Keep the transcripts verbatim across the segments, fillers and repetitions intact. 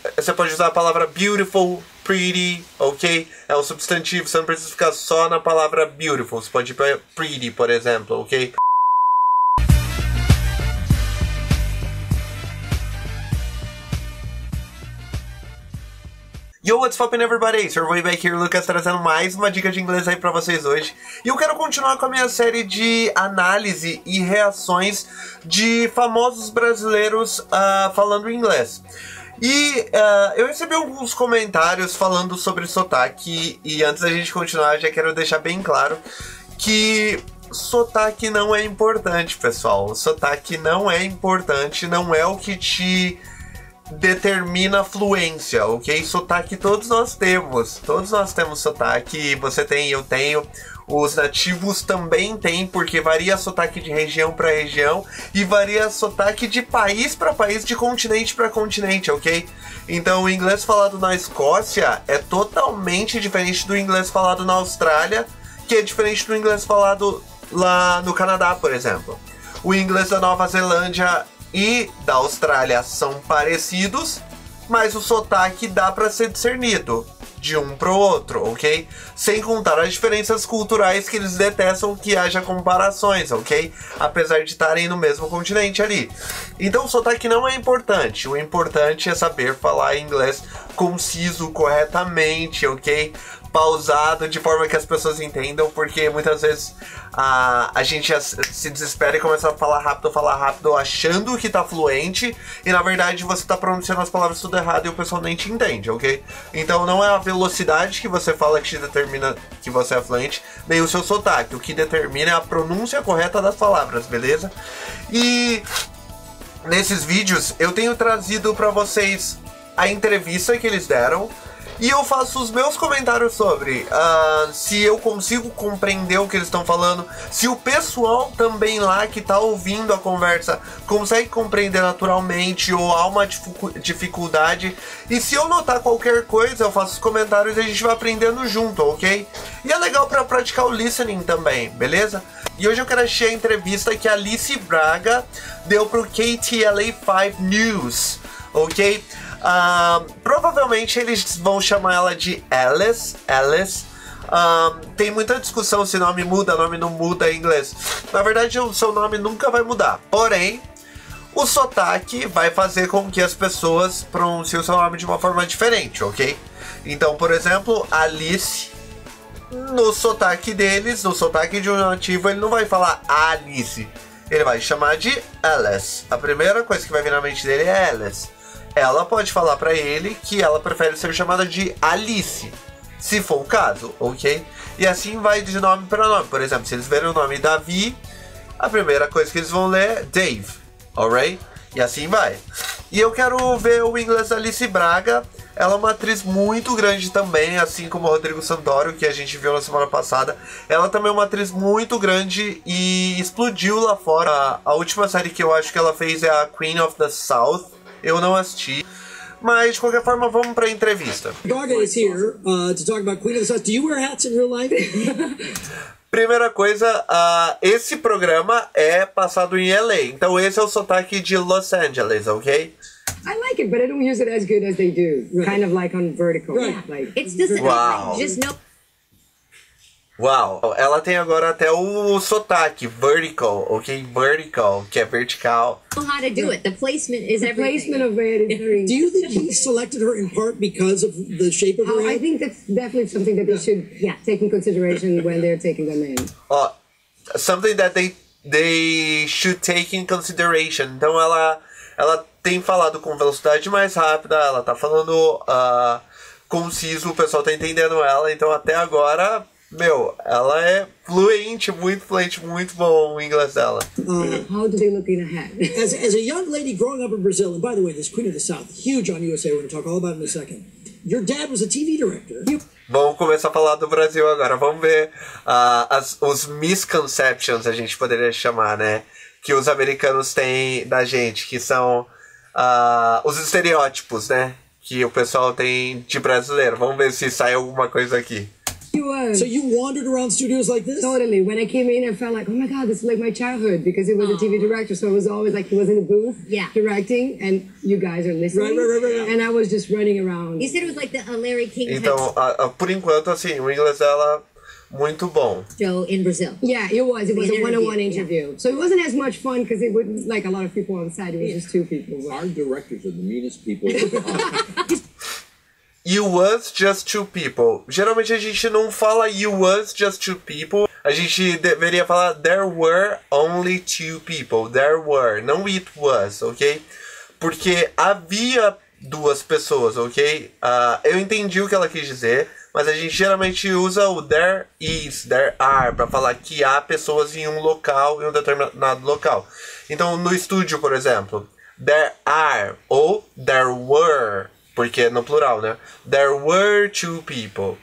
Você pode usar a palavra beautiful, pretty, ok? É um substantivo, você não precisa ficar só na palavra beautiful. Você pode ir para pretty, por exemplo, ok? Yo, what's poppin' everybody? Survey Back here, Lucas, trazendo mais uma dica de inglês aí pra vocês hoje. E eu quero continuar com a minha série de análise e reações de famosos brasileiros uh, falando inglês. E uh, eu recebi alguns comentários falando sobre sotaque, e antes da gente continuar, já quero deixar bem claro que sotaque não é importante, pessoal. Sotaque não é importante, não é o que te determina a fluência, ok? Sotaque todos nós temos, todos nós temos sotaque, você tem, eu tenho, os nativos também têm, porque varia sotaque de região para região e varia sotaque de país para país, de continente para continente, ok? Então o inglês falado na Escócia é totalmente diferente do inglês falado na Austrália, que é diferente do inglês falado lá no Canadá, por exemplo. O inglês da Nova Zelândia e da Austrália são parecidos, mas o sotaque dá para ser discernido de um pro outro, ok? Sem contar as diferenças culturais que eles detestam que haja comparações, ok? Apesar de estarem no mesmo continente ali. Então o sotaque não é importante, o importante é saber falar inglês conciso, corretamente, ok? Pausado, de forma que as pessoas entendam, porque muitas vezes a, a gente se desespera e começa a falar rápido, falar rápido, achando que tá fluente, e na verdade você tá pronunciando as palavras tudo errado e o pessoal nem te entende, ok? Então não é a velocidade que você fala que te determina que você é fluente, nem o seu sotaque, o que determina é a pronúncia correta das palavras, beleza? E nesses vídeos eu tenho trazido pra vocês a entrevista que eles deram, e eu faço os meus comentários sobre uh, se eu consigo compreender o que eles estão falando, se o pessoal também lá que tá ouvindo a conversa consegue compreender naturalmente ou há uma dificuldade. E se eu notar qualquer coisa, eu faço os comentários e a gente vai aprendendo junto, ok? E é legal para praticar o listening também, beleza? E hoje eu quero assistir a entrevista que a Alice Braga deu pro K T L A cinco News, ok? Uh, provavelmente eles vão chamar ela de Alice, Alice. Uh, tem muita discussão se o nome muda, o nome não muda em inglês. Na verdade, o seu nome nunca vai mudar. Porém, o sotaque vai fazer com que as pessoas pronunciem o seu nome de uma forma diferente, ok? Então, por exemplo, Alice, no sotaque deles, no sotaque de um nativo, ele não vai falar Alice. Ele vai chamar de Alice. A primeira coisa que vai vir na mente dele é Alice. Ela pode falar pra ele que ela prefere ser chamada de Alice, se for o caso, ok? E assim vai de nome para nome. Por exemplo, se eles verem o nome Davi, a primeira coisa que eles vão ler é Dave, alright? E assim vai. E eu quero ver o inglês da Alice Braga. Ela é uma atriz muito grande também, assim como o Rodrigo Santoro, que a gente viu na semana passada. Ela também é uma atriz muito grande e explodiu lá fora. A, a última série que eu acho que ela fez é a Queen of the South. Eu não assisti, mas de qualquer forma vamos para a entrevista. Braga is here uh, to talk about Queen of the South. Do you wear hats in real life? Primeira coisa, uh, esse programa é passado em L A, então esse é o sotaque de Los Angeles, ok? I like it, but I don't use it as good as they do. Right. Kind of like on Vertical. Right. Like, it's just wow. Just no. Uau, ela tem agora até o sotaque, vertical, ok? Vertical, que é vertical. Know how to do it. The placement is the everything. placement of it is very... Do you think he selected her in part because of the shape of her oh, head? I think that's definitely something that they should yeah, take in consideration when they're taking them in. Uh, something that they, they should take in consideration. Então ela, ela tem falado com velocidade mais rápida, ela tá falando uh, conciso, o pessoal tá entendendo ela, então até agora... Meu, ela é fluente, muito fluente, muito bom o inglês dela. Uh, How do they look in a hat? as, as a young lady growing up in Brazil, and by the way, this Queen of the South, huge on U S A, we're going to talk all about it in a second. Your dad was a T V director. You... Vamos começar a falar do Brasil agora. Vamos ver uh, as, os misconceptions, a gente poderia chamar, né? Que os americanos têm da gente, que são uh, os estereótipos, né? Que o pessoal tem de brasileiro. Vamos ver se sai alguma coisa aqui. He was. So you wandered around studios like this? Totally. When I came in, I felt like, oh my God, this is like my childhood because he was a T V director. So it was always like he was in the booth Yeah. directing and you guys are listening. Right, right, right, right. And I was just running around. You said it was like the uh, Larry King Então, type a, a, por enquanto, assim, o inglês dela, muito bom. show in Brazil. Yeah, it was. It was An a one-on-one interview, interview. So it wasn't as much fun because it wouldn't, like a lot of people on site, it was just two people. Our directors are the meanest people. You was just two people. Geralmente a gente não fala you was just two people. A gente deveria falar there were only two people. There were, não it was, ok? Porque havia duas pessoas, ok? Uh, eu entendi o que ela quis dizer, mas a gente geralmente usa o there is, there are, para falar que há pessoas em um local, em um determinado local. Então, no estúdio, por exemplo, there are ou there were, porque é no plural, né? There were two people.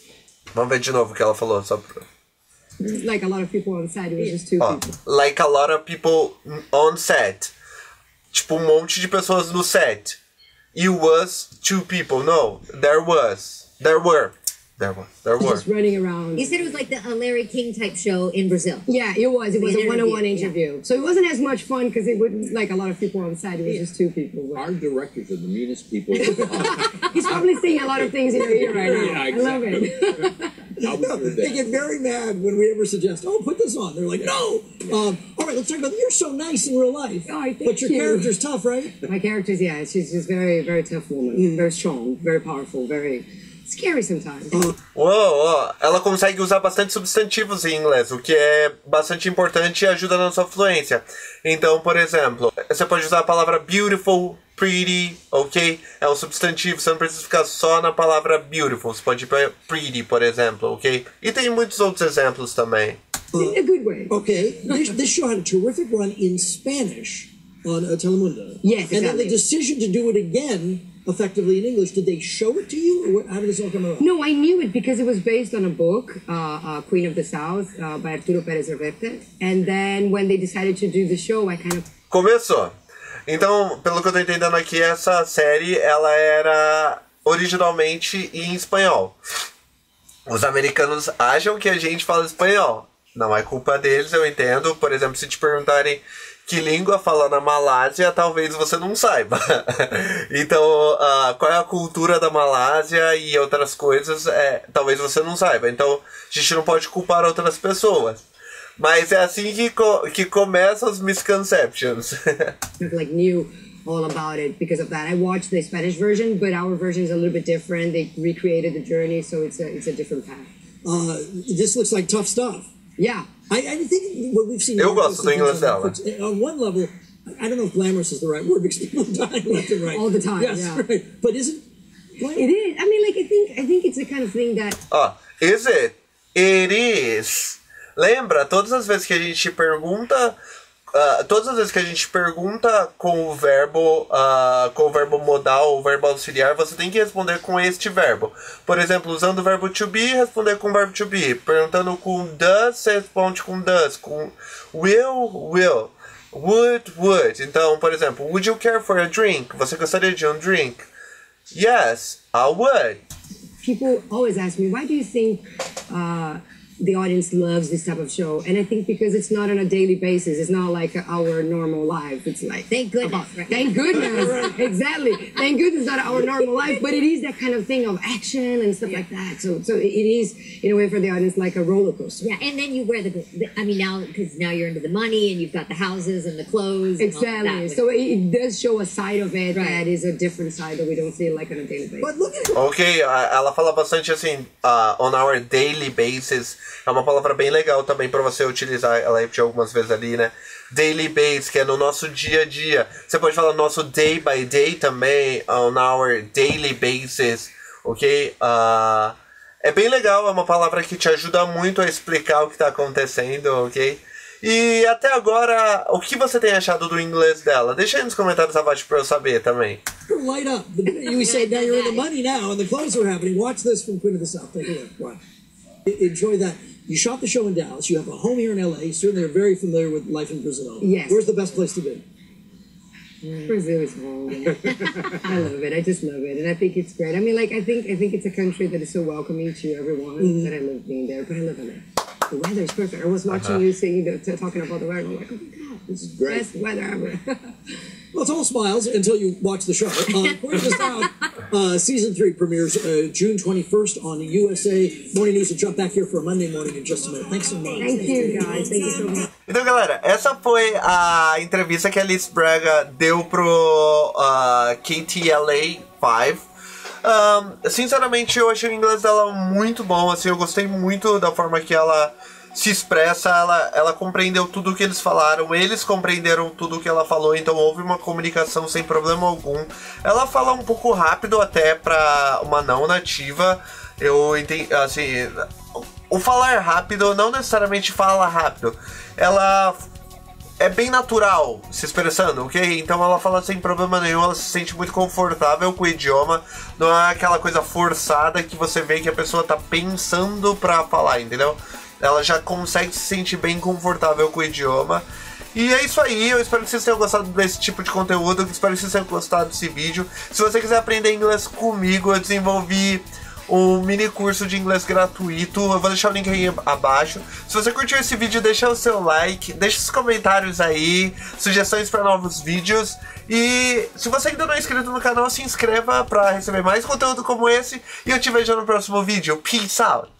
Vamos ver de novo o que ela falou, só pra... Like a lot of people on site, it was just two Ó, people. like a lot of people on set. Tipo, um monte de pessoas no set. You was two people. No, there was. There were. There was. There were. Just running around. You said it was like the uh, Larry King type show in Brazil. Yeah, it was. It was An a one-on-one interview, interview. So it wasn't as much fun because it wouldn't, like a lot of people on site, it was just two people. Our directors are the meanest people. He's probably saying a lot of things in your ear right now. Yeah, I love it. I'll be No, doing they that. get very mad when we ever suggest, oh, put this on. They're like, no. Um, all right, let's talk about, you're so nice in real life. Oh, thank but your you. character's tough, right? My character's, yeah, she's just very, very tough woman. Very strong, very powerful, very scary sometimes. Uou, ó, ela consegue usar bastante substantivos em inglês, o que é bastante importante e ajuda na sua fluência. Então, por exemplo, você pode usar a palavra beautiful, pretty, ok? É um substantivo, você não precisa ficar só na palavra beautiful. Você pode ir para pretty, por exemplo, ok? E tem muitos outros exemplos também. In a good way. Okay, this, this show had a terrific run in Spanish on uh, Telemundo. Yes, And then the exactly. decision to do it again, effectively in English, did they show it to you? Or what, how did this all come about? No, I knew it because it was based on a book, uh, uh, Queen of the South, uh, by Arturo Pérez Reverte. And then when they decided to do the show, I kind of... Começou. Então, pelo que eu tô entendendo aqui, essa série, ela era originalmente em espanhol. Os americanos acham que a gente fala espanhol. Não é culpa deles, eu entendo. Por exemplo, se te perguntarem que língua fala na Malásia, talvez você não saiba. Então, uh, qual é a cultura da Malásia e outras coisas, é, talvez você não saiba. Então, a gente não pode culpar outras pessoas. Mas é assim que, co que começam os misconceptions. like knew all about it because of that. I watched the Spanish version, but our version is a little bit different. They recreated the journey, so it's a it's a different path. Uh, this looks like tough stuff. Yeah. I, I think what we've seen... Eu gosto do inglês dela. On one level, I don't know if glamorous is the right word because people die left and right. All the time, Yes, yeah. right. But is it glamorous? It is. I mean, like I think I think it's the kind of thing that Ó, is it? It is. Lembra, todas as vezes que a gente pergunta, uh, todas as vezes que a gente pergunta com o verbo, uh, com o verbo modal ou verbo auxiliar, você tem que responder com este verbo. Por exemplo, usando o verbo to be, responder com o verbo to be. Perguntando com does, você responde com does. Com will, will. Would, would. Então, por exemplo, would you care for a drink? Você gostaria de um drink? Yes, I would. people always ask me, why do you think uh, the audience loves this type of show? And I think because it's not on a daily basis. It's not like our normal life. It's like, Thank goodness. about- thank goodness. Exactly. Thank goodness not our normal life, but it is that kind of thing of action and stuff like that. So, so it is, in a way, for the audience, like a roller coaster. Yeah, and then you wear the, the I mean, now, because now you're into the money and you've got the houses and the clothes. And all Exactly. that. So it, it does show a side of it Right. that is a different side that we don't see like on a daily basis. But look at it. Ok, a- ela fala bastante assim, uh, on our daily basis. É uma palavra bem legal também pra você utilizar. Ela repetiu algumas vezes ali, né? Daily basis, que é no nosso dia a dia. Você pode falar nosso day by day também, on our daily basis, ok? Uh, é bem legal, é uma palavra que te ajuda muito a explicar o que tá acontecendo, ok? E até agora, o que você tem achado do inglês dela? Deixa aí nos comentários abaixo pra eu saber também. Light up. The- You say now you're in the money now, and the clothes are happening. Watch this from Queen of the South. Take a look. Watch. E- Enjoy that. You shot the show in Dallas. You have a home here in L A. Certainly, are very familiar with life in Brazil. Yes. Where's the best place to be? Brazil is home. I love it. I just love it, and I think it's great. I mean, like I think I think it's a country that is so welcoming to everyone mm-hmm. that I love being there. But I love it. The weather is perfect. I was watching uh-huh. you saying the, talking about the weather. I'm like, oh my god, this is great. Best weather ever. Well, it's all smiles until you watch the show. Uh, according to Sound, uh, season three premieres uh, June twenty-first on U S A Morning News. We'll jump back here for a Monday morning in just a minute. Thanks so much. Thank you, guys. Thank you so much. Então, galera, essa foi a entrevista que a Alice Braga deu pro uh, K T L A cinco. Um, sinceramente, eu achei o inglês dela muito bom. Assim, eu gostei muito da forma que ela se expressa, ela, ela compreendeu tudo o que eles falaram, eles compreenderam tudo o que ela falou, então houve uma comunicação sem problema algum. Ela fala um pouco rápido até pra uma não nativa, eu entendi, assim, o falar rápido não necessariamente fala rápido, ela é bem natural se expressando, ok? Então ela fala sem problema nenhum, ela se sente muito confortável com o idioma, não é aquela coisa forçada que você vê que a pessoa tá pensando pra falar, entendeu? Ela já consegue se sentir bem confortável com o idioma. E é isso aí, eu espero que vocês tenham gostado desse tipo de conteúdo, eu espero que vocês tenham gostado desse vídeo. Se você quiser aprender inglês comigo, eu desenvolvi um mini curso de inglês gratuito, eu vou deixar o link aí abaixo. Se você curtiu esse vídeo, deixa o seu like, deixa os comentários aí, sugestões para novos vídeos. E se você ainda não é inscrito no canal, se inscreva para receber mais conteúdo como esse. E eu te vejo no próximo vídeo. Peace out!